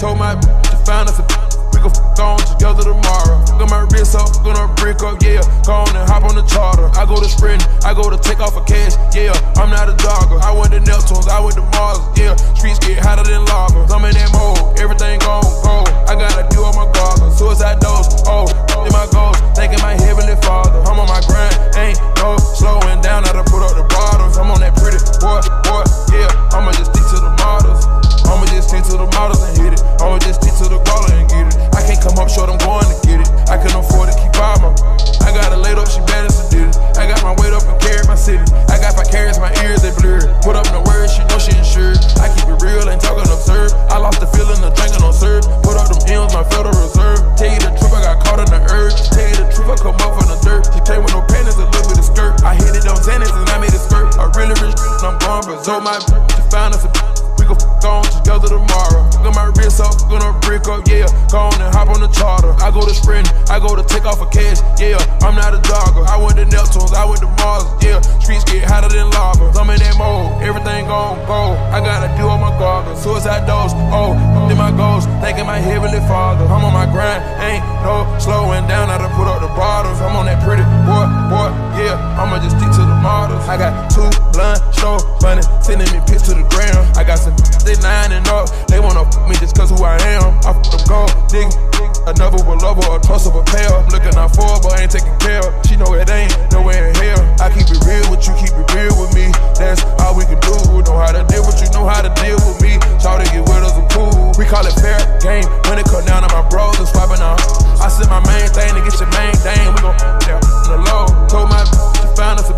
Told my to find us a we gon' f*** on together tomorrow. Got my wrist up, gonna brick up, yeah. Go on and hop on the charter. I go to sprint, I go to take off a cash, yeah. I'm not a jogger. I went to Neptunes, I went to Mars, yeah. Streets get hotter than lava. I'm in that mode, everything gon' go. I gotta do all my goggles. Suicide dose, oh, in my goals. Thanking my heavenly father. I'm on my grind, ain't no slowing down. I done put up the bottles. I'm on that pretty boy, yeah. I'ma just stick to the models. I'ma just stick to the models and hit it. I'ma just stick to the baller and get it. I can't come up short, I'm going to get it. I can afford to keep out my. I got her laid up, she bad as a did it. I got my weight up and carry my city. I got my carrots, my ears, they blurred. Put up no words, she know she insured. I keep it real, ain't talking absurd. I lost the feeling of drinking on serve. Put up them M's, my Federal Reserve. Tell you the truth, I got caught in the urge. Tell you the truth, I come up from the dirt. She came with no panties, a little bit of skirt. I hit it on tennis and I made it skirt. I really rich, I'm gone, but so my to find us a we gon' f*** on together tomorrow. Got my wrist up, gonna brick up, yeah. Go on and hop on the charter. I go to sprint, I go to take off a cash, yeah. I'm not a jogger. I went to Neptunes, I went to Mars, yeah. Streets get hotter than lava. I'm in that mode, everything gon' go. I gotta do all my goggles. Suicide dose, oh, in my goals. Thanking my heavenly father. I'm on my grind, ain't no slowing down. I done put up the bottles. I'm on that pretty boy, yeah. I'ma just stick to the models. I got 2 blind show money, sending me pics to the gram. I got some they lining up, they wanna f me just cause who I am. I f them gold, nigga, another will love her, a toss of a pair. I'm looking out for her, but ain't taking care. She know it ain't nowhere in hell. I keep it real with you, keep it real with me. That's all we can do. Know how to deal with you, know how to deal with me. Shout to get with us a pool. We call it fair game. When it come down to my bros and swapping out. I send my main thing to get your main thing. We gon' down on the low. Told my to find us a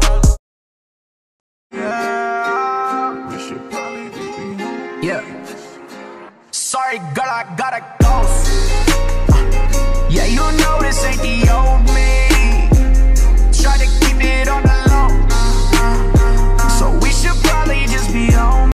yeah. Sorry, girl, I gotta go. Yeah, you know this ain't